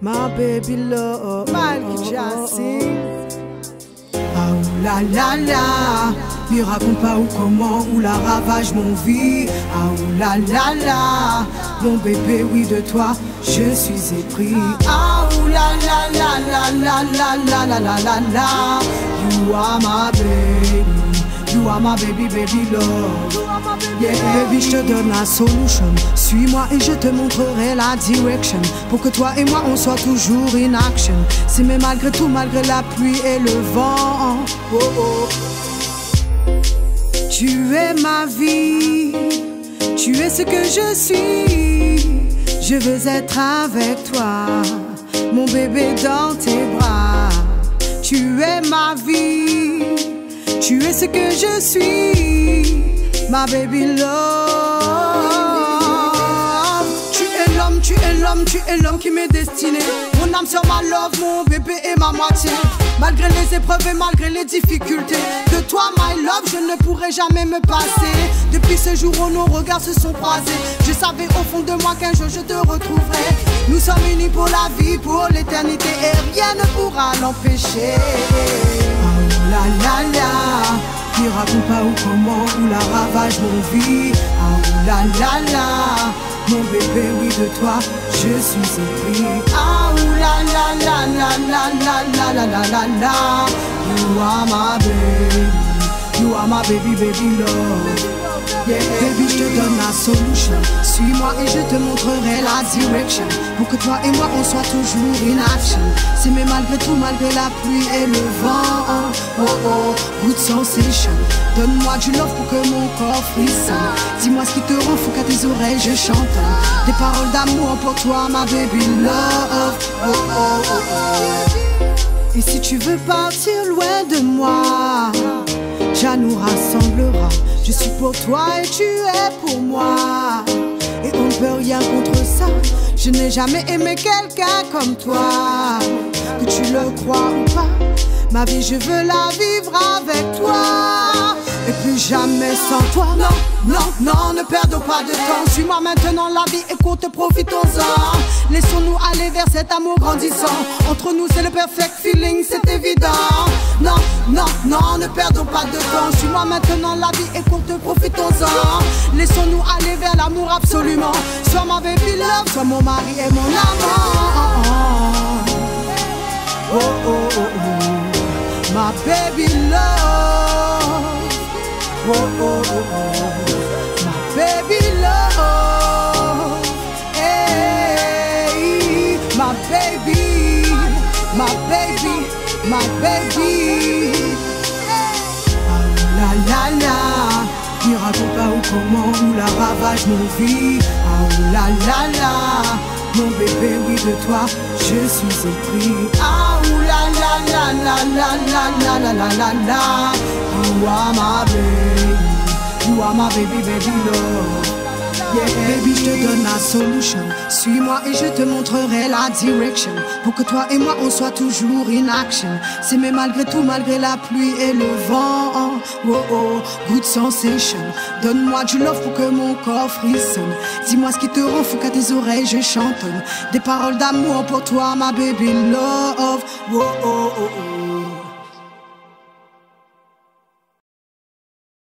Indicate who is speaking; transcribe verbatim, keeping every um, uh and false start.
Speaker 1: my baby love.
Speaker 2: Mike Jassy.
Speaker 1: Ah ou la la la, me raconte pas où, comment, où la ravage mon vie. Ah ou la la la, mon bébé, oui de toi, je suis épris. Ah ou la la la la la la la la la la la, you are my baby. You are my baby, baby love. Yeah, baby, je te donne la solution. Suis-moi et je te montrerai la direction. Pour que toi et moi on soit toujours in action. C'est mais malgré tout, malgré la pluie et le vent. Oh oh. Tu es ma vie. Tu es ce que je suis. Je veux être avec toi, mon bébé dans tes bras. Tu es ma vie. Tu es ce que je suis, ma baby love. Tu es l'homme, tu es l'homme, tu es l'homme qui m'est destiné. Mon âme sur ma love, mon bébé et ma moitié. Malgré les épreuves et malgré les difficultés, de toi, my love, je ne pourrai jamais me passer. Depuis ce jour où nos regards se sont croisés, je savais au fond de moi qu'un jour je te retrouverai. Nous sommes unis pour la vie, pour l'éternité, et rien ne pourra l'empêcher. La la la, qui raconte pas où, comment, où la ravage mon vie. Ah ou la la la, mon bébé, oui de toi, je suis épris. Ah ou la la la la la la la la la la, you are my baby, you are my baby, baby love. Yeah, baby, je te donne la solution. Suis-moi et je te montrerai la direction. Pour que toi et moi on soit toujours in action. C'est mais malgré tout, malgré la pluie et le vent. Oh oh, good sensation. Donne-moi du love pour que mon corps frissonne. Dis-moi ce qui te rend fou qu'à tes oreilles je chante. Des paroles d'amour pour toi, ma baby love. Oh oh oh oh. Et si tu veux partir loin de moi, Jah nous rassemblera. Je suis pour toi et tu es pour moi. Et on ne peut rien contre ça. Je n'ai jamais aimé quelqu'un comme toi. Que tu le crois ou pas, ma vie je veux la vivre avec toi. Et plus jamais sans toi. Non, non, non, ne perdons pas de temps. Suis-moi maintenant, la vie est courte, profitons-en. Laissons-nous aller vers cet amour grandissant. Entre nous c'est le perfect feeling, c'est évident. Non, non, non, ne perdons pas de temps. Suis-moi maintenant, la vie est courte, profitons-en. Laissons-nous aller vers l'amour absolument. Sois ma baby love, sois mon mari et mon amant. Oh oh oh oh, my baby love. Oh oh oh oh, my baby love. Hey, my baby, my baby, my baby. Ah la la la, qui raconte pas où, comment, où la ravage mon vie. Ah la la la, mon bébé, oui de toi, je suis épris. Ah la la la la la la la la la la, you are my baby, you are my baby, baby love. Yeah, baby, je te donne la solution. Suis-moi et je te montrerai la direction. Pour que toi et moi on soit toujours in action. C'est mais malgré tout, malgré la pluie et le vent. Oh oh, good sensation. Donne-moi du love pour que mon corps frissonne. Dis-moi ce qui te rend fou qu'à tes oreilles je chantonne. Des paroles d'amour pour toi, ma baby love. Oh oh oh oh.